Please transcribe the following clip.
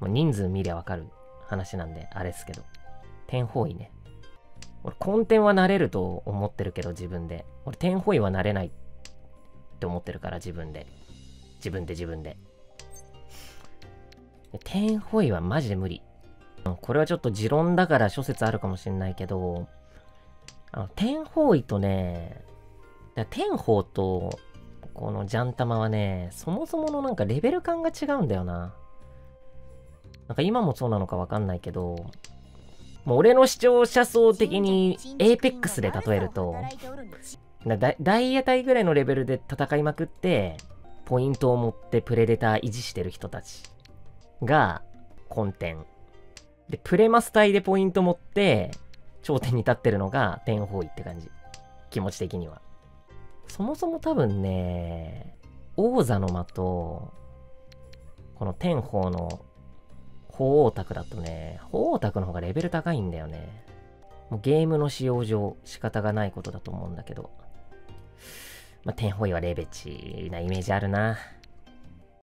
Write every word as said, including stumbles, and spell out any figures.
もう人数見りゃわかる話なんで、あれっすけど。天方位ね。俺、根点はなれると思ってるけど、自分で。俺、天方位はなれないって思ってるから、自分で。自分で自分で。天方位はマジで無理。これはちょっと持論だから諸説あるかもしれないけど、あの、天方位とね、天方と、このジャンタマはね、そもそものなんかレベル感が違うんだよな。なんか今もそうなのかわかんないけど、もう俺の視聴者層的にエーペックスで例えると、ダ, ダイヤ隊ぐらいのレベルで戦いまくって、ポイントを持ってプレデター維持してる人たちが根点。で、プレマス隊でポイント持って、頂点に立ってるのが天方位って感じ。気持ち的には。そもそも多分ね、王座の間と、この天方の鳳凰卓だとね、鳳凰卓の方がレベル高いんだよね。もうゲームの使用上仕方がないことだと思うんだけど。まあ、天方位はレベチなイメージあるな。